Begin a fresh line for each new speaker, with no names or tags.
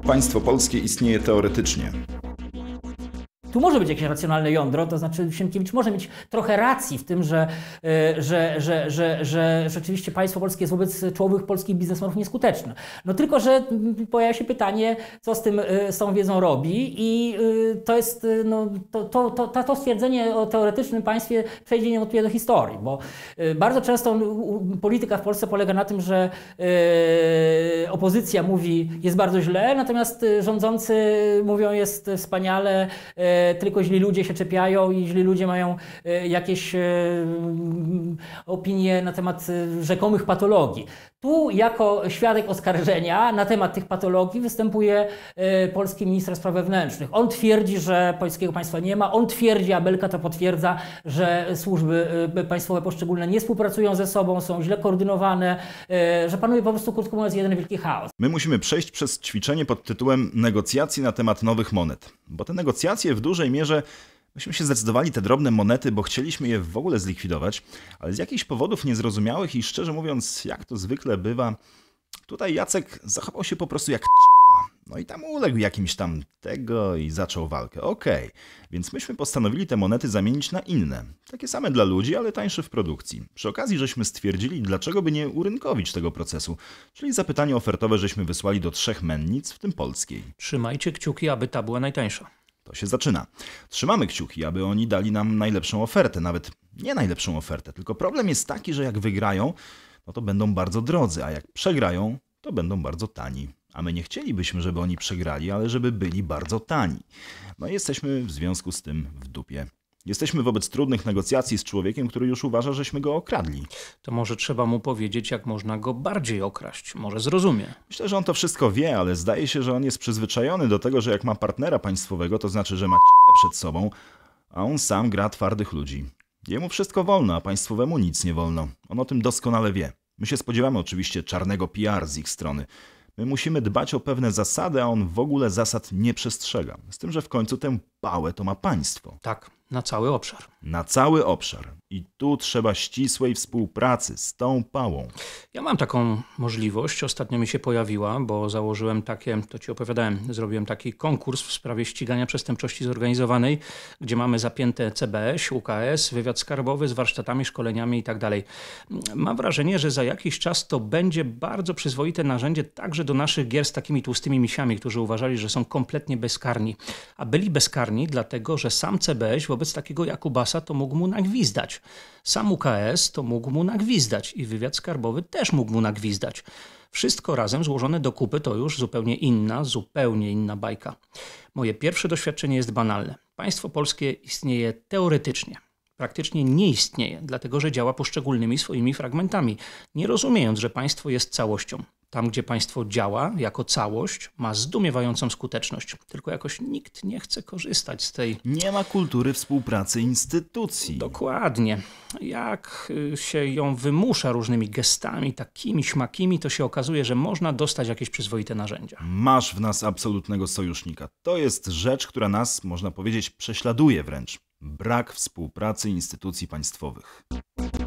Państwo polskie istnieje teoretycznie.
Tu może być jakieś racjonalne jądro, to znaczy Sienkiewicz może mieć trochę racji w tym, że rzeczywiście państwo polskie jest wobec czołowych polskich biznesmenów nieskuteczne. No tylko, że pojawia się pytanie, co z tą wiedzą robi i to jest, no, to stwierdzenie o teoretycznym państwie przejdzie niewątpliwie do historii, bo bardzo często polityka w Polsce polega na tym, że opozycja mówi jest bardzo źle, natomiast rządzący mówią jest wspaniale, tylko źli ludzie się czepiają i źli ludzie mają jakieś opinie na temat rzekomych patologii. Tu jako świadek oskarżenia na temat tych patologii występuje polski minister spraw wewnętrznych. On twierdzi, że polskiego państwa nie ma, on twierdzi, a Belka to potwierdza, że służby państwowe poszczególne nie współpracują ze sobą, są źle koordynowane, że panuje po prostu, krótko mówiąc, jeden wielki chaos.
My musimy przejść przez ćwiczenie pod tytułem negocjacji na temat nowych monet. Bo te negocjacje w dużej mierze myśmy się zdecydowali te drobne monety, bo chcieliśmy je w ogóle zlikwidować, ale z jakichś powodów niezrozumiałych i szczerze mówiąc, jak to zwykle bywa, tutaj Jacek zachował się po prostu jak no i tam uległ jakimś tam tego i zaczął walkę. Okej, więc myśmy postanowili te monety zamienić na inne. Takie same dla ludzi, ale tańsze w produkcji. Przy okazji żeśmy stwierdzili, dlaczego by nie urynkowić tego procesu. Czyli zapytanie ofertowe żeśmy wysłali do 3 mennic, w tym polskiej.
Trzymajcie kciuki, aby ta była najtańsza.
To się zaczyna. Trzymamy kciuki, aby oni dali nam najlepszą ofertę. Nawet nie najlepszą ofertę, tylko problem jest taki, że jak wygrają, no to będą bardzo drodzy, a jak przegrają, to będą bardzo tani. A my nie chcielibyśmy, żeby oni przegrali, ale żeby byli bardzo tani. No i jesteśmy w związku z tym w dupie. Jesteśmy wobec trudnych negocjacji z człowiekiem, który już uważa, żeśmy go okradli.
To może trzeba mu powiedzieć, jak można go bardziej okraść. Może zrozumie.
Myślę, że on to wszystko wie, ale zdaje się, że on jest przyzwyczajony do tego, że jak ma partnera państwowego, to znaczy, że ma przed sobą, a on sam gra twardych ludzi. Jemu wszystko wolno, a państwowemu nic nie wolno. On o tym doskonale wie. My się spodziewamy oczywiście czarnego PR z ich strony. My musimy dbać o pewne zasady, a on w ogóle zasad nie przestrzega. Z tym, że w końcu tę pałę to ma państwo.
Tak, na cały obszar.
Na cały obszar. I tu trzeba ścisłej współpracy z tą pałą.
Ja mam taką możliwość, ostatnio mi się pojawiła, bo założyłem takie, to ci opowiadałem, zrobiłem taki konkurs w sprawie ścigania przestępczości zorganizowanej, gdzie mamy zapięte CBŚ, UKS, wywiad skarbowy z warsztatami, szkoleniami i tak dalej. Mam wrażenie, że za jakiś czas to będzie bardzo przyzwoite narzędzie także do naszych gier z takimi tłustymi misiami, którzy uważali, że są kompletnie bezkarni. A byli bezkarni dlatego, że sam CBŚ wobec takiego Jakubasa to mógł mu nagwizdać. Sam UKS to mógł mu nagwizdać i wywiad skarbowy też mógł mu nagwizdać. Wszystko razem złożone do kupy to już zupełnie inna bajka. Moje pierwsze doświadczenie jest banalne. Państwo polskie istnieje teoretycznie. Praktycznie nie istnieje, dlatego że działa poszczególnymi swoimi fragmentami, nie rozumiejąc, że państwo jest całością. Tam, gdzie państwo działa jako całość, ma zdumiewającą skuteczność. Tylko jakoś nikt nie chce korzystać z tej...
Nie ma kultury współpracy instytucji.
Dokładnie. Jak się ją wymusza różnymi gestami, takimi śmakimi, to się okazuje, że można dostać jakieś przyzwoite narzędzia.
Masz w nas absolutnego sojusznika. To jest rzecz, która nas, można powiedzieć, prześladuje wręcz. Brak współpracy instytucji państwowych.